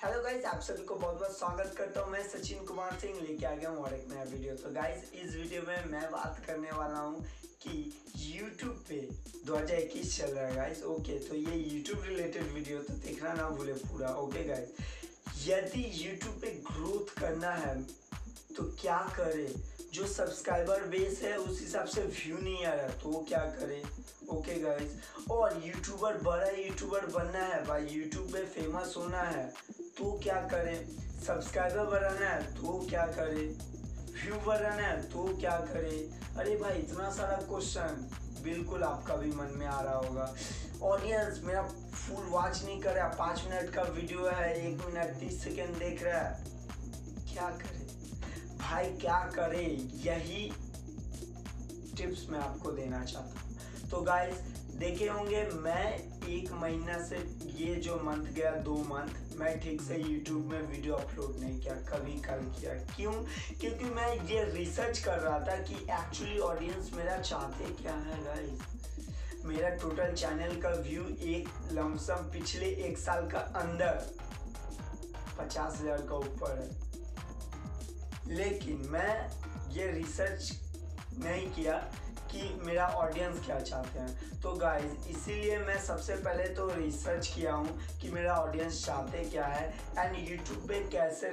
Hello guys, आप सभी को बहुत बहुत स्वागत करता हूँ। मैं सचिन कुमार सिंह लेके आ गया हूँ और एक नया वीडियो। तो गाइस, इस वीडियो में मैं बात करने वाला हूँ कि YouTube पे 2021 चल रहा है गाइस। ओके, तो ये YouTube रिलेटेड वीडियो तो देखना ना भूले पूरा। ओके गाइस, यदि YouTube पे ग्रोथ करना है तो क्या करे? जो सब्सक्राइबर बेस है उस हिसाब से व्यू नहीं आ रहा तो वो क्या करे? ओके गाइस, और यूट्यूबर बड़ा यूट्यूबर बनना है भाई, यूट्यूब पे फेमस होना है तो क्या करें? सब्सक्राइबर बढ़ाना है तो क्या करे? व्यू बढ़ाना है तो क्या करे? अरे भाई, इतना सारा क्वेश्चन बिल्कुल आपका भी मन में आ रहा होगा। ऑडियंस मेरा फुल वॉच नहीं कर रहा, 5 मिनट का वीडियो है, 1 मिनट 30 सेकेंड देख रहा है, क्या करे भाई? क्या करे? यही टिप्स मैं आपको देना चाहता हूँ। तो गाइस, देखे होंगे मैं 1 महीना से, ये जो मंथ गया 2 मंथ, मैं ठीक से YouTube में वीडियो अपलोड नहीं किया, कभी कल किया। क्यों? क्योंकि मैं ये रिसर्च कर रहा था कि एक्चुअली ऑडियंस मेरा चाहते क्या है गाइस। मेरा टोटल चैनल का व्यू एक लमसम पिछले 1 साल का अंदर 50,000 का ऊपर है, लेकिन मैं ये रिसर्च नहीं किया कि मेरा ऑडियंस क्या चाहते हैं। तो गाइस, इसीलिए मैं सबसे पहले तो रिसर्च किया हूँ कि मेरा ऑडियंस चाहते क्या है एंड यूट्यूब पे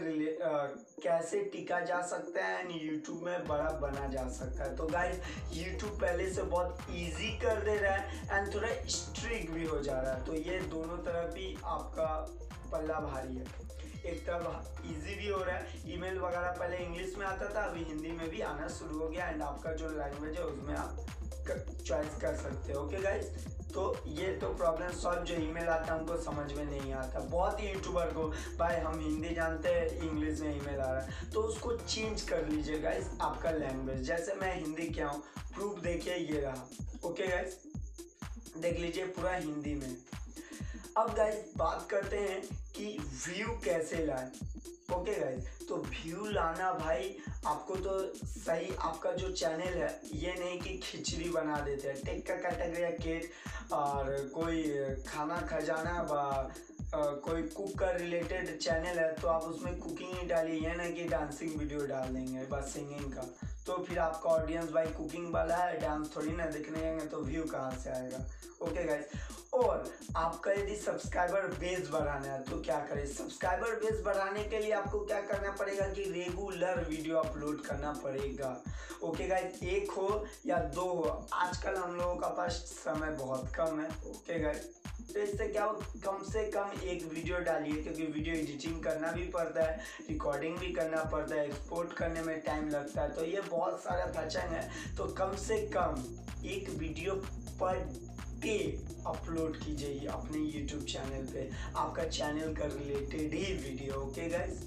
कैसे टिका जा सकता है एंड यूट्यूब में बड़ा बना जा सकता है। तो गाइस, यूट्यूब पहले से बहुत इजी कर दे रहा है एंड थोड़ा स्ट्रिक्ट भी हो जा रहा है। तो ये दोनों तरफ ही आपका पल्ला भारी है। एक तरफ इजी भी हो रहा है, ईमेल वगैरह पहले इंग्लिश में आता था, अभी हिंदी में भी आना शुरू हो गया एंड आपका जो लैंग्वेज है उसमें आप चॉइस कर सकते हो। ओके गाइस, तो ये तो प्रॉब्लम सॉल्व। जो ईमेल आता है उनको समझ में नहीं आता, बहुत ही यूट्यूबर को भाई हम हिंदी जानते हैं, इंग्लिश में ईमेल आ रहा है, तो उसको चेंज कर लीजिए गाइस आपका लैंग्वेज। जैसे मैं हिंदी क्या हूँ, प्रूफ देखिए ये रहा। ओके गाइस, देख लीजिए पूरा हिंदी में। अब गाइस बात करते हैं कि व्यू कैसे लाएं। ओके गाइस, तो व्यू लाना भाई आपको तो सही, आपका जो चैनल है ये नहीं कि खिचड़ी बना देते हैं, टेक का कैटेगरी केक और कोई खाना खजाना कोई कुक का रिलेटेड चैनल है तो आप उसमें कुकिंग ही डालिए, ये ना कि डांसिंग वीडियो डाल देंगे बस सिंगिंग का, तो फिर आपका ऑडियंस भाई कुकिंग वाला है, डांस थोड़ी ना देखने जाएंगे, तो व्यू कहाँ से आएगा? ओके गाइस, और आपका यदि सब्सक्राइबर बेस बढ़ाना है तो क्या करें? सब्सक्राइबर बेस बढ़ाने के लिए आपको क्या करना पड़ेगा कि रेगुलर वीडियो अपलोड करना पड़ेगा। ओके गाइस, 1 हो या 2 हो, आजकल हम लोगों का पास समय बहुत कम है। ओके गाइस, तो इससे क्या हो, कम से कम 1 वीडियो डालिए, क्योंकि वीडियो एडिटिंग करना भी पड़ता है, रिकॉर्डिंग भी करना पड़ता है, एक्सपोर्ट करने में टाइम लगता है, तो ये बहुत सारा खर्चन है। तो कम से कम 1 वीडियो पर डे अपलोड कीजिए अपने YouTube चैनल पे, आपका चैनल का रिलेटेड ही वीडियो। ओके गाइस,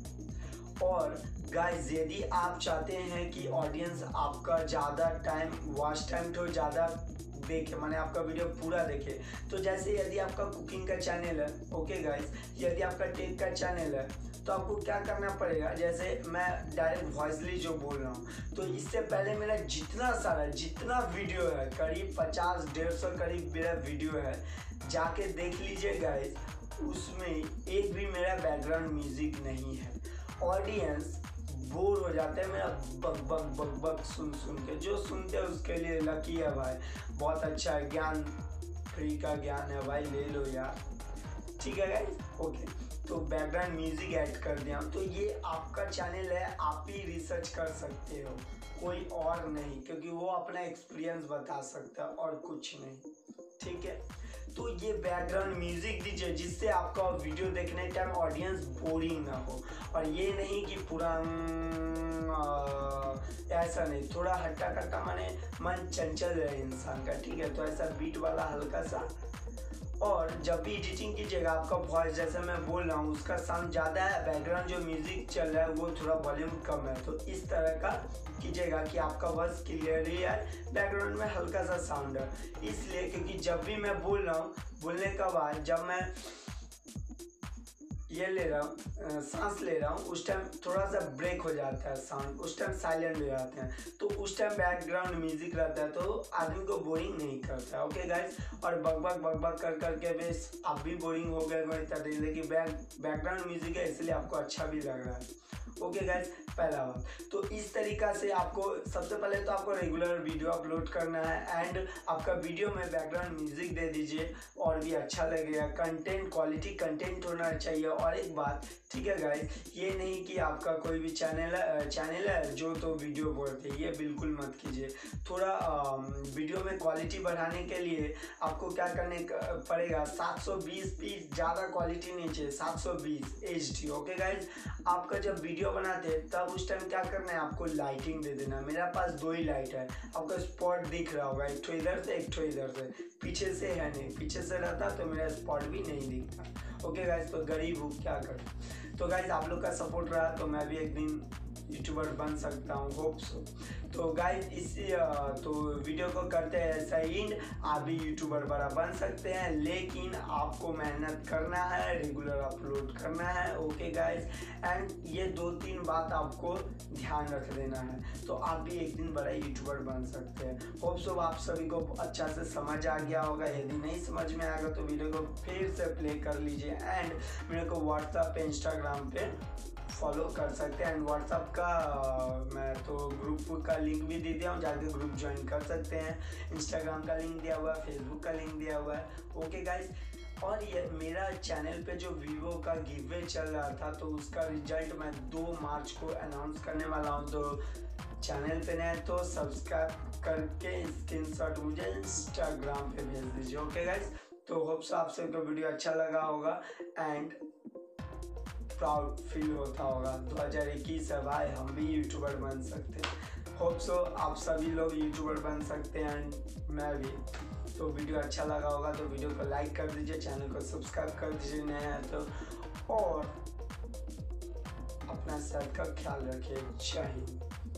और गाइस यदि आप चाहते हैं कि ऑडियंस आपका ज़्यादा टाइम वॉच टाइम तो ज़्यादा देखे, माने आपका वीडियो पूरा देखे, तो जैसे यदि आपका कुकिंग का चैनल है, ओके गाइस, यदि आपका टेक का चैनल है तो आपको क्या करना पड़ेगा, जैसे मैं डायरेक्ट वॉइसली जो बोल रहा हूँ, तो इससे पहले मेरा जितना वीडियो है, करीब 50-150 करीब मेरा वीडियो है, जाके देख लीजिए गाइस, उसमें एक भी मेरा बैकग्राउंड म्यूजिक नहीं है। ऑडियंस बोर हो जाते हैं मेरा बक बक बक बक सुन के, जो सुनते हैं उसके लिए लकी है भाई, बहुत अच्छा ज्ञान, फ्री का ज्ञान है भाई, ले लो यार। ठीक है गाइस, ओके, तो बैकग्राउंड म्यूजिक ऐड कर दिया, तो ये आपका चैनल है, आप ही रिसर्च कर सकते हो, कोई और नहीं, क्योंकि वो अपना एक्सपीरियंस बता सकता है और कुछ नहीं। ठीक है, तो ये बैकग्राउंड म्यूजिक दीजिए जिससे आपका वीडियो देखने टाइम ऑडियंस बोरिंग ना हो, और ये नहीं कि पूरा ऐसा नहीं, थोड़ा हट्टा कट्टा, माने मन चंचल रहे इंसान का। ठीक है, तो ऐसा बीट वाला हल्का सा, और जब भी एडिटिंग कीजिएगा आपका वॉइस, जैसे मैं बोल रहा हूँ, उसका साउंड ज़्यादा है, बैकग्राउंड जो म्यूजिक चल रहा है वो थोड़ा वॉल्यूम कम है, तो इस तरह का कीजिएगा कि आपका वॉइस क्लियर ही है, बैकग्राउंड में हल्का सा साउंड है। इसलिए क्योंकि जब भी मैं बोल रहा हूँ, बोलने के बाद जब मैं ये ले रहा हूँ, सांस ले रहा हूँ, उस टाइम थोड़ा सा ब्रेक हो जाता है साउंड, उस टाइम साइलेंट हो जाते हैं, तो उस टाइम बैकग्राउंड म्यूजिक रहता है तो आदमी को बोरिंग नहीं करता है। ओके गाइस, और बक कर करके बेस आप भी बोरिंग हो गए वही तरह, लेकिन बैकग्राउंड म्यूजिक है इसलिए आपको अच्छा भी लग रहा है। ओके गाइस, पहला बात तो इस तरीका से आपको सबसे पहले तो आपको रेगुलर वीडियो अपलोड करना है एंड आपका वीडियो में बैकग्राउंड म्यूजिक दे दीजिए और भी अच्छा लगेगा। कंटेंट क्वालिटी कंटेंट होना चाहिए। और एक बात, ठीक है गाइस, ये नहीं कि आपका कोई भी चैनल है जो तो वीडियो बोलते हैं, ये बिल्कुल मत कीजिए। थोड़ा वीडियो में क्वालिटी बढ़ाने के लिए आपको क्या करने पड़ेगा, 720 भी ज़्यादा क्वालिटी नहीं चाहिए, 720 HD। ओके गाइस, आपका जब वीडियो बनाते हैं तब उस टाइम क्या करना है, आपको लाइटिंग दे देना। मेरा पास 2 ही लाइट है, आपको स्पॉट दिख रहा होगा, एक ठो इधर से एक ठो इधर से, पीछे से है नहीं, पीछे से रहता तो मेरा स्पॉट भी नहीं दिखता। ओके गाइस, तो गरीब हूँ क्या करूँ। तो गाइस आप लोग का सपोर्ट रहा तो मैं भी एक दिन यूट्यूबर बन सकता हूँ, होप सो। तो गाइस इसी तो वीडियो को करते हैं ऐसा एंड, आप भी यूट्यूबर बड़ा बन सकते हैं, लेकिन आपको मेहनत करना है, रेगुलर अपलोड करना है। ओके गाइस, एंड ये 2-3 बात आपको ध्यान रख देना है, तो आप भी एक दिन बड़ा यूट्यूबर बन सकते हैं। होप सो आप सभी को अच्छा से समझ आ गया होगा। यदि नहीं समझ में आएगा तो वीडियो को फिर से प्ले कर लीजिए एंड मेरे को व्हाट्सएप पे, इंस्टाग्राम पे फॉलो कर सकते हैं। एंड व्हाट्सएप का मैं तो ग्रुप का लिंक भी दे दिया हूँ, जाके ग्रुप ज्वाइन कर सकते हैं। इंस्टाग्राम का लिंक दिया हुआ है, फेसबुक का लिंक दिया हुआ है। ओके गाइस, और ये मेरा चैनल पे जो वीवो का गिवअवे चल रहा था तो उसका रिजल्ट मैं 2 मार्च को अनाउंस करने वाला हूँ। तो चैनल पे नए तो सब्सक्राइब करके स्क्रीनशॉट मुझे इंस्टाग्राम पे भेज दीजिए। ओके गाइस, तो होप्स आप सबको वीडियो अच्छा लगा होगा एंड प्राउड फील होता होगा। 2021 है भाई, हम भी यूट्यूबर बन सकते हैं। होप सो आप सभी लोग यूट्यूबर बन सकते हैं, मैं भी। तो वीडियो अच्छा लगा होगा तो वीडियो को लाइक कर दीजिए, चैनल को सब्सक्राइब कर दीजिए नए हैं तो, और अपना सेहत का ख्याल रखिए। जय हिंद।